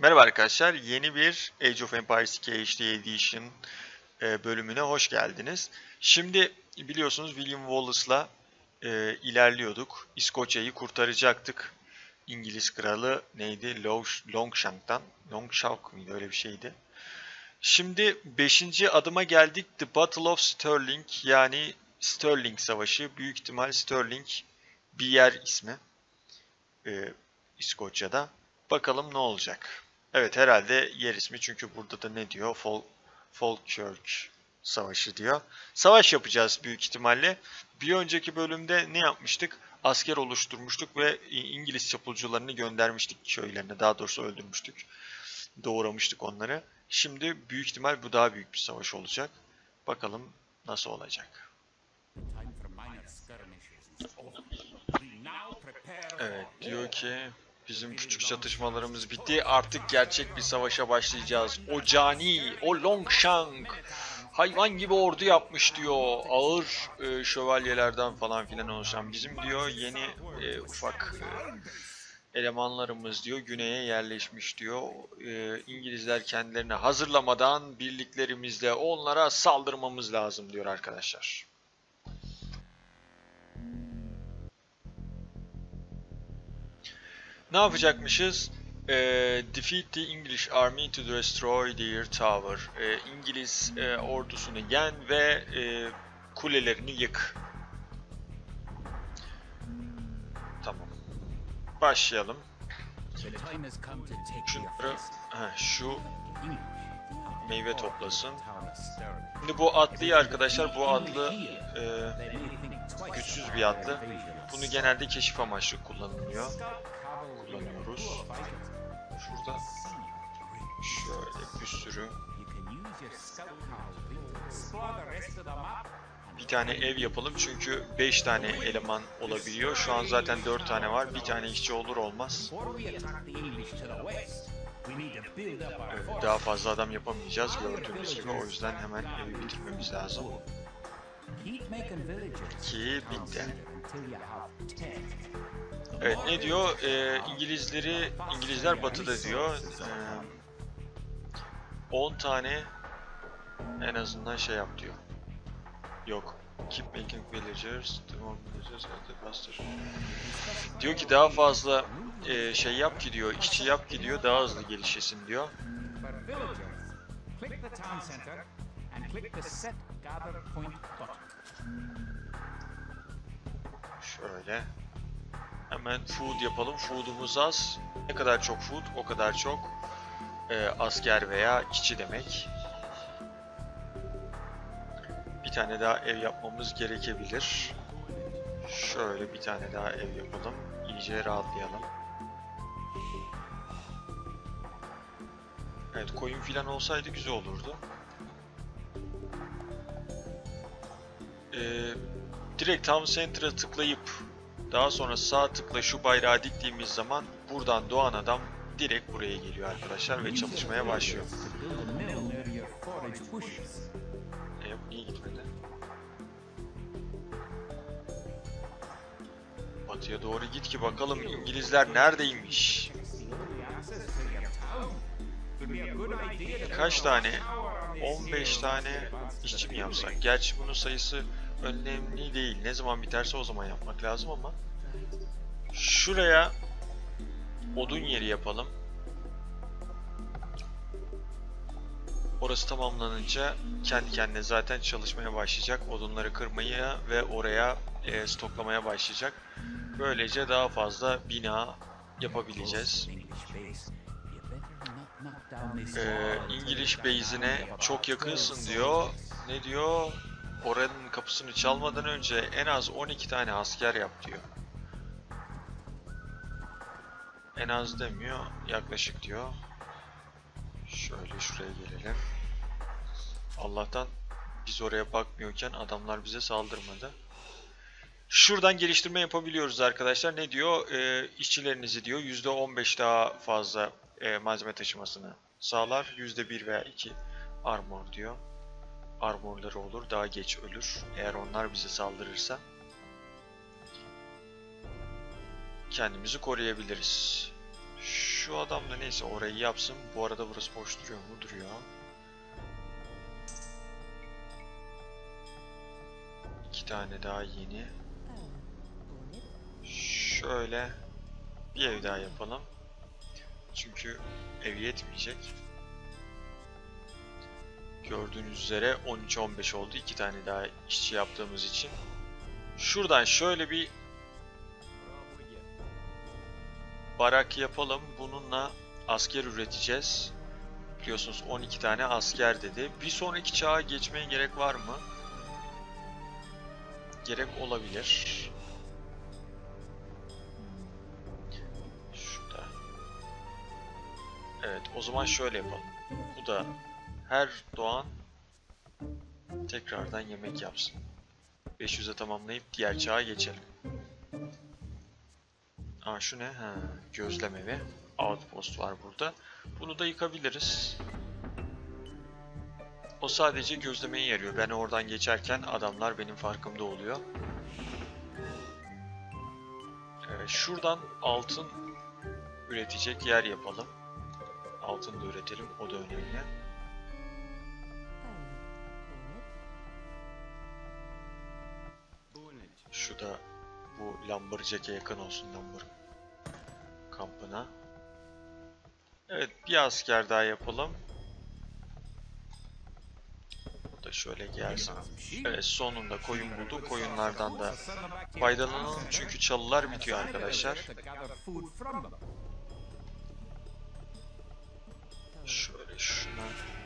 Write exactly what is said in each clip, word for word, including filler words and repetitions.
Merhaba arkadaşlar, yeni bir Age of Empires iki H D Edition e, bölümüne hoş geldiniz. Şimdi biliyorsunuz William Wallace'la e, ilerliyorduk. İskoçya'yı kurtaracaktık. İngiliz kralı neydi? Long- Longshank'tan. Longshank mıydı? Öyle bir şeydi. Şimdi beşinci adıma geldik. The Battle of Stirling, yani Stirling Savaşı. Büyük ihtimal Stirling bir yer ismi. E, İskoçya'da. Bakalım ne olacak. Evet, herhalde yer ismi, çünkü burada da ne diyor? Fol Falkirk Savaşı diyor. Savaş yapacağız büyük ihtimalle. Bir önceki bölümde ne yapmıştık? Asker oluşturmuştuk ve İngiliz çapulcularını göndermiştik köylerine. Daha doğrusu öldürmüştük. Doğramıştık onları. Şimdi büyük ihtimal bu daha büyük bir savaş olacak. Bakalım nasıl olacak. Evet, diyor ki bizim küçük çatışmalarımız bitti. Artık gerçek bir savaşa başlayacağız. O cani, o Longshank hayvan gibi ordu yapmış diyor. Ağır e, şövalyelerden falan filan oluşan. Bizim diyor yeni e, ufak e, elemanlarımız diyor güneye yerleşmiş diyor. E, İngilizler kendilerini hazırlamadan birliklerimizle onlara saldırmamız lazım diyor arkadaşlar. Ne yapacakmışız? E, defeat the English army to destroy their tower. E, İngiliz e, ordusunu yen ve e, kulelerini yık. Tamam. Başlayalım. Şunları, heh, şu meyve toplasın. Şimdi bu atlıyı arkadaşlar, bu atlı e, güçsüz bir atlı. Bunu genelde keşif amaçlı kullanılıyor. Kullanıyoruz. Şurada şöyle bir sürü bir tane ev yapalım, çünkü beş tane eleman olabiliyor. Şu an zaten dört tane var. Bir tane işçi olur olmaz. Evet, daha fazla adam yapamayacağız gördüğünüz gibi. O yüzden hemen evi bitirmemiz lazım. Ki bitti. Evet, ne diyor? Ee, İngilizleri, İngilizler batıda diyor. Ee, on tane en azından şey yap diyor. Yok. Keep making villagers, the more villagers and the faster. Diyor ki daha fazla e, şey yap ki diyor, işçi yap ki diyor, daha hızlı gelişesin diyor. Şöyle. Hemen food yapalım. Food'umuz az. Ne kadar çok food, o kadar çok e, asker veya işçi demek. Bir tane daha ev yapmamız gerekebilir. Şöyle bir tane daha ev yapalım. İyice rahatlayalım. Evet, koyun filan olsaydı güzel olurdu. Ee, direkt Town Center'a tıklayıp daha sonra sağ tıkla şu bayrağı diktiğimiz zaman buradan doğan adam direkt buraya geliyor arkadaşlar ve çalışmaya başlıyor. E, niye gitmedi? Batıya doğru git ki bakalım İngilizler neredeymiş? Kaç tane? on beş tane işçi mi yapsak? Gerçi bunun sayısı önemli değil. Ne zaman biterse o zaman yapmak lazım ama şuraya odun yeri yapalım. Orası tamamlanınca kendi kendine zaten çalışmaya başlayacak. Odunları kırmaya ve oraya e, stoklamaya başlayacak. Böylece daha fazla bina yapabileceğiz. Ee, İngiliz base'ine çok yakınsın diyor. Ne diyor? Oranın kapısını çalmadan önce en az on iki tane asker yap diyor. En az demiyor, yaklaşık diyor. Şöyle şuraya gelelim. Allah'tan biz oraya bakmıyorken adamlar bize saldırmadı. Şuradan geliştirme yapabiliyoruz arkadaşlar. Ne diyor? Ee, işçilerinizi diyor yüzde on beş daha fazla e, malzeme taşımasını sağlar. yüzde bir veya iki armor diyor. Armorları olur. Daha geç ölür. Eğer onlar bize saldırırsa kendimizi koruyabiliriz. Şu adam da neyse orayı yapsın. Bu arada burası boş duruyor mu? Duruyor. İki tane daha yeni. Şöyle bir ev daha yapalım. Çünkü ev yetmeyecek. Gördüğünüz üzere on üç on beş oldu. İki tane daha işçi yaptığımız için. Şuradan şöyle bir barak yapalım. Bununla asker üreteceğiz. Biliyorsunuz on iki tane asker dedi. Bir sonraki çağa geçmeye gerek var mı? Gerek olabilir. Şurada. Evet, o zaman şöyle yapalım. Bu da her doğan tekrardan yemek yapsın. beş yüze tamamlayıp diğer çağa geçelim. Aa şu ne? Ha, gözlem evi. Outpost var burada. Bunu da yıkabiliriz. O sadece gözlemeye yarıyor. Ben oradan geçerken adamlar benim farkımda oluyor. Evet, şuradan altın üretecek yer yapalım. Altın da üretelim. O da önemli. Şu da bu Lumberjack'e yakın olsun, Lumber kampına. Evet, bir asker daha yapalım. Bu da şöyle gelsin. Evet, sonunda koyun bulduk. Koyunlardan da faydalanalım çünkü çalılar bitiyor arkadaşlar. Şöyle şuna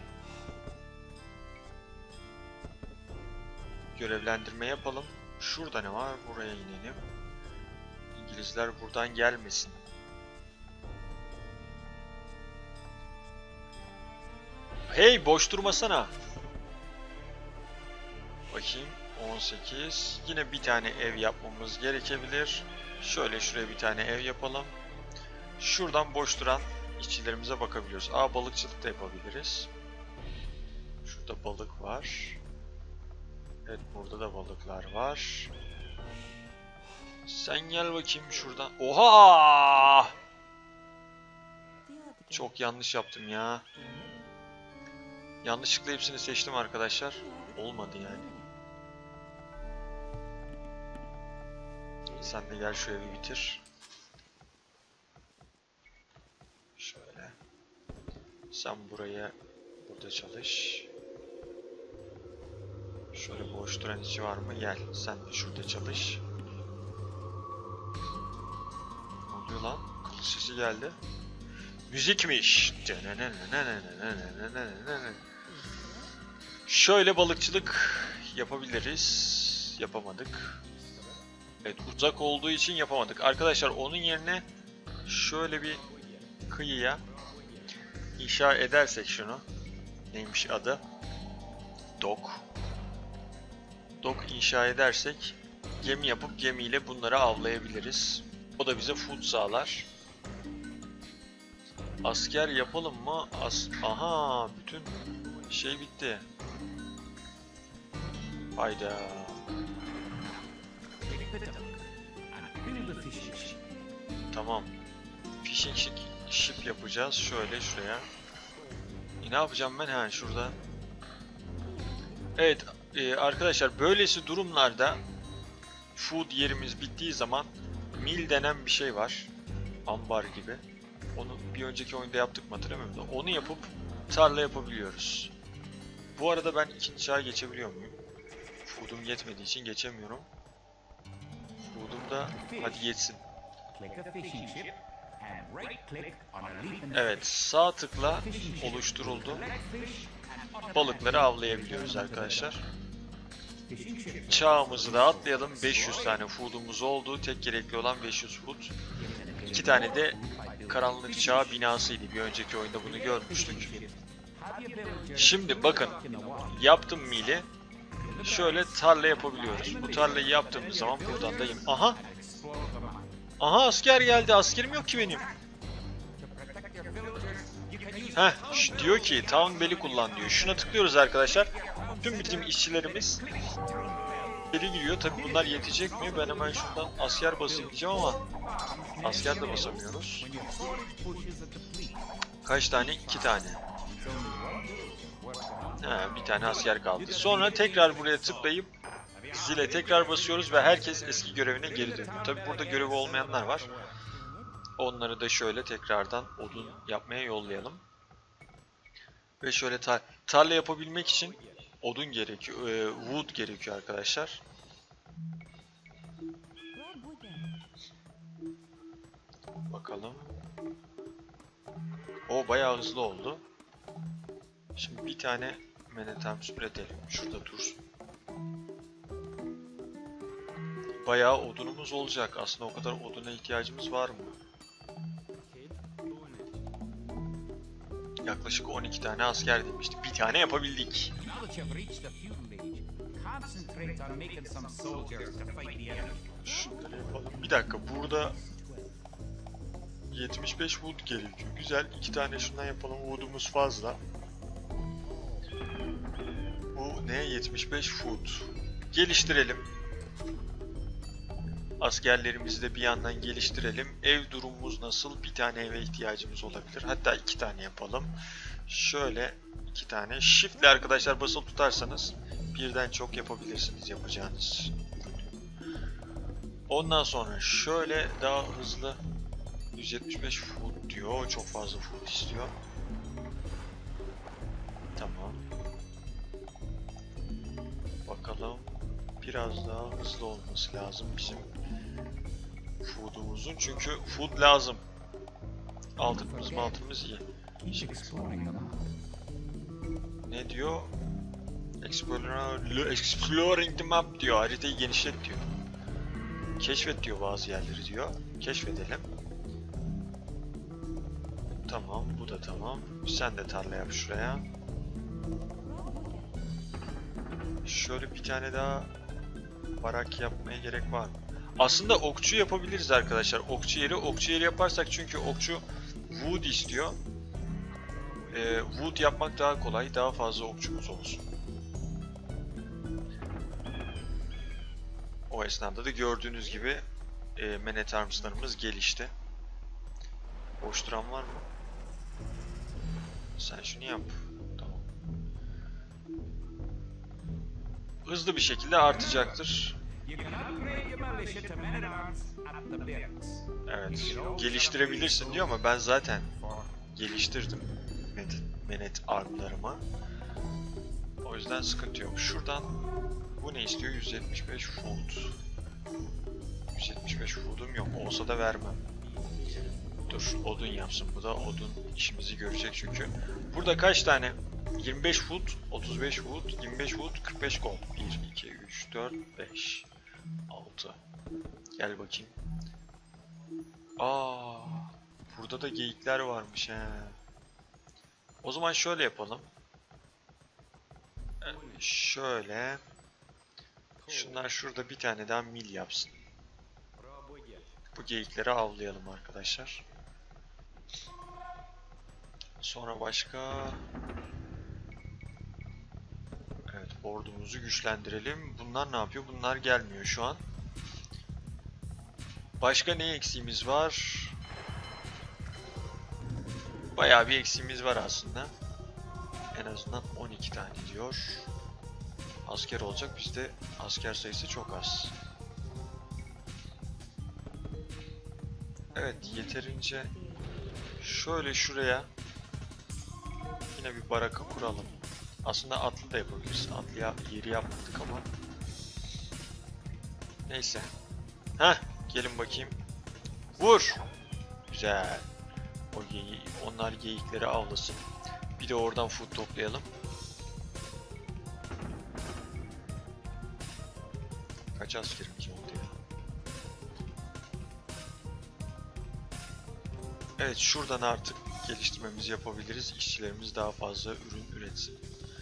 görevlendirme yapalım. Şurada ne var? Buraya inelim. İngilizler buradan gelmesin. Hey, boş durmasana. Bakayım. on sekiz. Yine bir tane ev yapmamız gerekebilir. Şöyle şuraya bir tane ev yapalım. Şuradan boş duran işçilerimize bakabiliyoruz. Aa, balıkçılık da yapabiliriz. Şurada balık var. Evet, burada da balıklar var. Sen gel bakayım şuradan. Oha! Çok yanlış yaptım ya. Yanlışlıkla hepsini seçtim arkadaşlar. Olmadı yani. Sen de gel şu evi bitir. Şöyle. Sen buraya burada çalış. Şöyle boş duran işçi var mı? Gel. Sen de şurada çalış. Ne oluyor lan? Kılıç sesi geldi. Müzikmiş. Şöyle balıkçılık yapabiliriz. Yapamadık. Evet, uzak olduğu için yapamadık. Arkadaşlar onun yerine şöyle bir kıyıya inşa edersek şunu. Neymiş adı? Dok. Dok inşa edersek gemi yapıp gemiyle bunları avlayabiliriz. O da bize food sağlar. Asker yapalım mı? As Aha, bütün şey bitti. Hayda. Tamam. Fishing ship yapacağız. Şöyle şuraya. E, ne yapacağım ben? Ha, şurada. Evet e, arkadaşlar, böylesi durumlarda food yerimiz bittiği zaman mill denen bir şey var. Ambar gibi. Onu bir önceki oyunda yaptık mı hatırlamıyorum da. Onu yapıp tarla yapabiliyoruz. Bu arada ben ikinci çağa geçebiliyor muyum? Food'um yetmediği için geçemiyorum. Food'um da hadi yetsin. Evet, sağ tıkla oluşturuldu. Balıkları avlayabiliyoruz arkadaşlar. Çağımızı da atlayalım. beş yüz tane food'umuz oldu. Tek gerekli olan beş yüz food. İki tane de karanlık çağ binasıydı. Bir önceki oyunda bunu görmüştük. Şimdi bakın, yaptım mili. Şöyle tarla yapabiliyoruz. Bu tarlayı yaptığımız zaman buradan da... Aha! Aha, asker geldi. Askerim yok ki benim. Heh, diyor ki Town Bell'i kullan diyor. Şuna tıklıyoruz arkadaşlar. Tüm bizim işçilerimiz giriyor. Tabi bunlar yetecek mi? Ben hemen şuradan asker basayım diyeceğim ama asker de basamıyoruz. Kaç tane? İki tane. Ha, bir tane asker kaldı. Sonra tekrar buraya tıklayıp zile tekrar basıyoruz ve herkes eski görevine geri dönüyor. Tabi burada görevi olmayanlar var. Onları da şöyle tekrardan odun yapmaya yollayalım. Ve şöyle tar tarla yapabilmek için odun gerekiyor, e, wood gerekiyor arkadaşlar. Bakalım. O bayağı hızlı oldu. Şimdi bir tane menetem üretelim. Şurada dursun. Bayağı odunumuz olacak. Aslında o kadar oduna ihtiyacımız var mı? Yaklaşık on iki tane asker demiştik. Bir tane yapabildik. Şunları yapalım. Bir dakika, burada yetmiş beş wood gerekiyor. Güzel. iki tane şundan yapalım. Wood'umuz fazla. Bu ne? yetmiş beş wood. Geliştirelim. Askerlerimizi de bir yandan geliştirelim. Ev durumumuz nasıl? Bir tane eve ihtiyacımız olabilir. Hatta iki tane yapalım. Şöyle iki tane. Shift'le arkadaşlar basılı tutarsanız birden çok yapabilirsiniz yapacağınız. Ondan sonra şöyle daha hızlı yüz yetmiş beş foot diyor. Çok fazla foot istiyor. Tamam. Bakalım. Biraz daha hızlı olması lazım bizim food'umuzun. Çünkü food lazım. Altınımız altınımız iyi. Şimdi, ne diyor? Exploring, exploring the map diyor. Haritayı genişlet diyor. Keşfet diyor bazı yerleri diyor. Keşfedelim. Tamam, bu da tamam. Sen de tarla yap şuraya. Şöyle bir tane daha barak yapmaya gerek var mı? Aslında okçu yapabiliriz arkadaşlar. Okçu yeri, okçu yeri yaparsak çünkü okçu wood istiyor. Ee, wood yapmak daha kolay, daha fazla okçumuz olsun. O esnada da gördüğünüz gibi e, Man at Arms'larımız gelişti. Boş duran var mı? Sen şunu yap. Tamam. Hızlı bir şekilde artacaktır. Evet. Geliştirebilirsin diyor ama ben zaten geliştirdim Man at Arm'larımı. O yüzden sıkıntı yok. Şuradan bu ne istiyor? yüz yetmiş beş foot. yüz yetmiş beş foot'um yok. Olsa da vermem. Dur, odun yapsın bu da. Odun işimizi görecek çünkü. Burada kaç tane? yirmi beş foot, otuz beş foot, yirmi beş foot, kırk beş gold. bir, iki, üç, dört, beş, altı. Gel bakayım. Aa, burada da geyikler varmış he. O zaman şöyle yapalım. Şöyle. Şunlar şurada bir tane daha mil yapsın. Bu geyikleri avlayalım arkadaşlar. Sonra başka... Evet, ordumuzu güçlendirelim. Bunlar ne yapıyor? Bunlar gelmiyor şu an. Başka ne eksiğimiz var? Bayağı bir eksiğimiz var aslında. En azından on iki tane diyor. Asker olacak. Bizde asker sayısı çok az. Evet, yeterince şöyle şuraya yine bir baraka kuralım. Aslında atlı da yapabiliriz. Atlıya yeri yapmadık ama. Neyse. Heh, gelin bakayım. Vur. Güzel. O geyi, onlar geyikleri avlasın. Bir de oradan food toplayalım. Kaç askerimiz oldu ya? Evet, şuradan artık geliştirmemizi yapabiliriz. İşçilerimiz daha fazla ürün üretsin.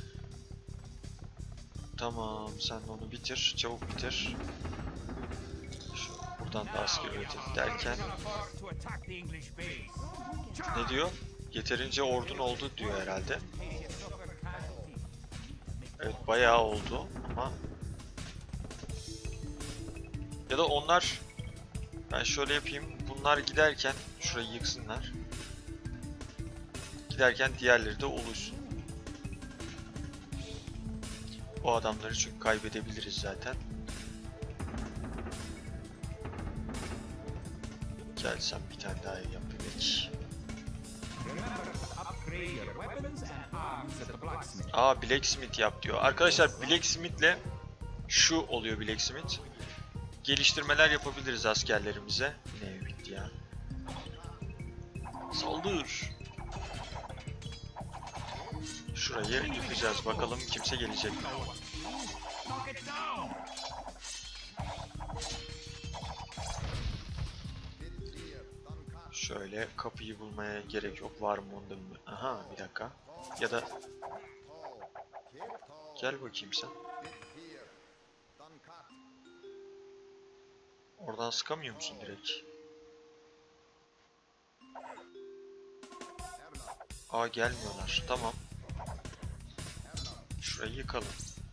Tamam, sen de onu bitir. Çabuk bitir. Şu, buradan da asker üretelim derken. Ne diyor? Yeterince ordun oldu diyor herhalde. Evet, bayağı oldu ama Ya da onlar, ben şöyle yapayım. Bunlar giderken şurayı yıksınlar. Giderken diğerleri de oluşsun. O adamları çünkü kaybedebiliriz zaten. Gel sen bir tane daha yap bebek. Aa, Blacksmith yap diyor. Arkadaşlar Blacksmith'le şu oluyor Blacksmith. Geliştirmeler yapabiliriz askerlerimize. Ne bitti ya. Saldır. Şurayı yıkacağız. Bakalım kimse gelecek mi? Şöyle kapıyı bulmaya gerek yok. Var mı onda mı? Aha, bir dakika. Ya da gel bakayım sen. Oradan sıkamıyor musun direkt? Aa, gelmiyorlar. Tamam. Şurayı yıkalım.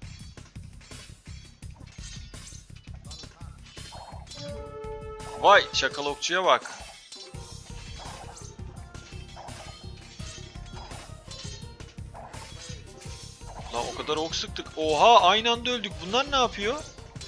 Vay, çakalokçuya bak. Lan o kadar ok sıktık. Oha, aynı anda öldük. Bunlar ne yapıyor?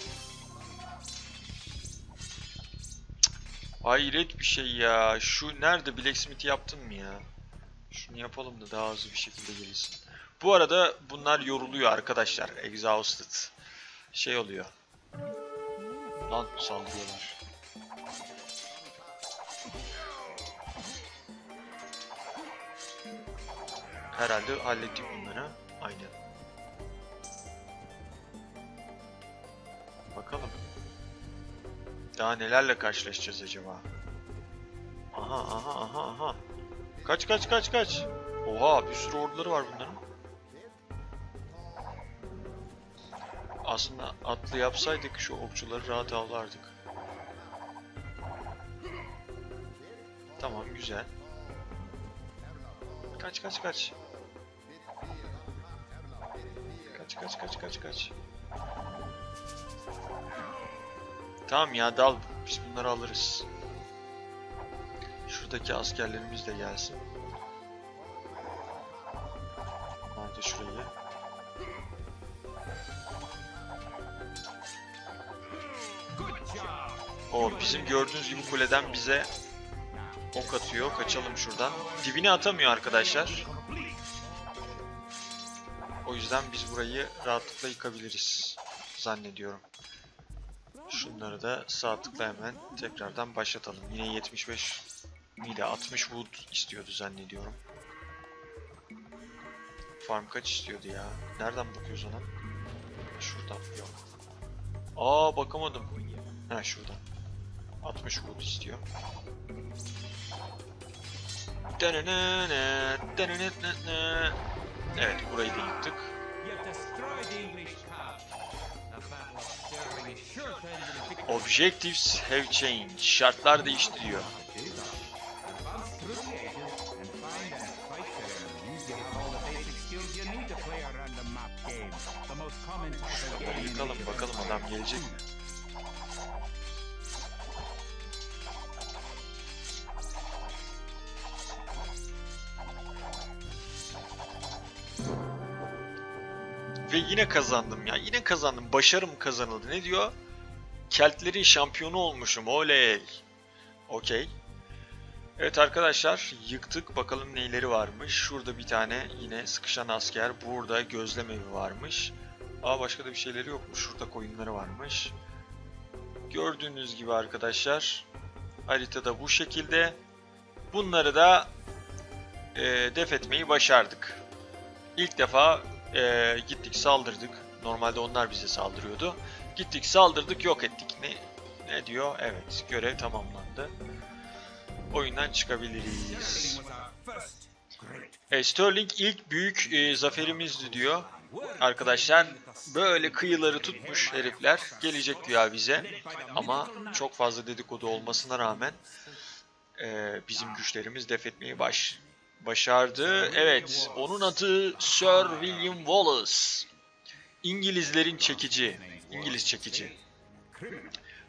Hayret bir şey ya. Şu nerede, Blacksmith yaptın mı ya? Şunu yapalım da daha hızlı bir şekilde gelişsin. Bu arada bunlar yoruluyor arkadaşlar. Exhausted. Şey oluyor. Lan saldırıyorlar. Herhalde hallettik bunları. Aynen. Bakalım. Daha nelerle karşılaşacağız acaba? Aha aha aha aha. Kaç kaç kaç kaç. Oha, bir sürü orduları var bunların. Aslında atlı yapsaydık şu okçuları rahat avlardık. Tamam, güzel. Kaç kaç kaç. Kaç kaç kaç kaç kaç. Tamam ya, dal. Biz bunları alırız. Şuradaki askerlerimiz de gelsin. Hadi şurayı. O bizim gördüğünüz gibi kuleden bize ok atıyor. Kaçalım şuradan. Dibine atamıyor arkadaşlar. O yüzden biz burayı rahatlıkla yıkabiliriz zannediyorum. Şunları da sağ tıkla hemen tekrardan başlatalım. Yine yetmiş beş miydi? altmış wood istiyordu zannediyorum. Farm kaç istiyordu ya? Nereden bakıyoruz ona? Şuradan. Yok. Aa, bakamadım. Ha, şuradan. altmış wood istiyor. Evet, burayı da yıktık. Objectives have changed. Şartlar değişti diyor. Şuraları yıkalım, bakalım adam gelecek mi? Ve yine kazandım ya. Yine kazandım. Başarım kazanıldı. Ne diyor? Keltlerin şampiyonu olmuşum. Oley. Okey. Evet arkadaşlar, yıktık. Bakalım neyleri varmış. Şurada bir tane yine sıkışan asker. Burada gözlem evi varmış. Aa, başka da bir şeyleri yokmuş. Şurada koyunları varmış. Gördüğünüz gibi arkadaşlar, haritada bu şekilde. Bunları da e, def etmeyi başardık. İlk defa e, gittik saldırdık. Normalde onlar bize saldırıyordu. Gittik saldırdık, yok ettik. Ne, ne diyor? Evet, görev tamamlandı. Oyundan çıkabiliriz. E, Sterling ilk büyük e, zaferimizdi diyor. Arkadaşlar, böyle kıyıları tutmuş herifler gelecek diyor bize. Ama çok fazla dedikodu olmasına rağmen e, bizim güçlerimiz def etmeyi baş, başardı. Evet, onun adı Sir William Wallace. İngilizlerin çekici. İngiliz çekici.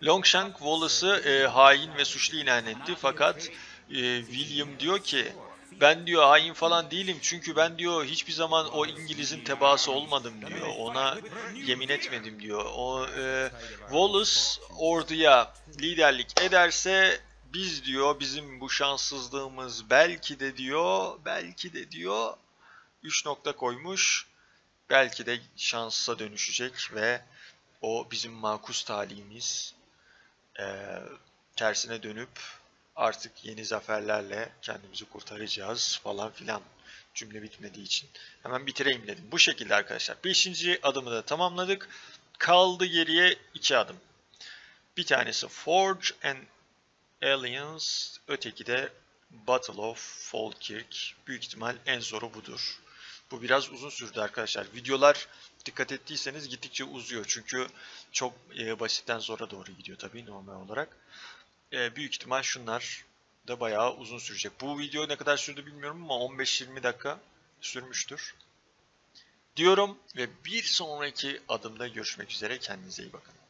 Longshank Wallace'ı e, hain ve suçlu ilan etti fakat e, William diyor ki ben diyor hain falan değilim çünkü ben diyor hiçbir zaman o İngiliz'in tebaası olmadım diyor. Ona yemin etmedim diyor. O e, Wallace orduya liderlik ederse biz diyor bizim bu şanssızlığımız belki de diyor belki de diyor üç nokta koymuş. Belki de şansa dönüşecek ve o bizim makus talihimiz e, tersine dönüp artık yeni zaferlerle kendimizi kurtaracağız falan filan. Cümle bitmediği için. Hemen bitireyim dedim. Bu şekilde arkadaşlar. Beşinci adımı da tamamladık. Kaldı geriye iki adım. Bir tanesi Forge and Alliance. Öteki de Battle of Falkirk. Büyük ihtimal en zoru budur. Bu biraz uzun sürdü arkadaşlar. Videolar dikkat ettiyseniz gittikçe uzuyor. Çünkü çok e, basitten zora doğru gidiyor tabii normal olarak. E, büyük ihtimal şunlar da bayağı uzun sürecek. Bu video ne kadar sürdü bilmiyorum ama on beş yirmi dakika sürmüştür. Diyorum ve bir sonraki adımda görüşmek üzere. Kendinize iyi bakın.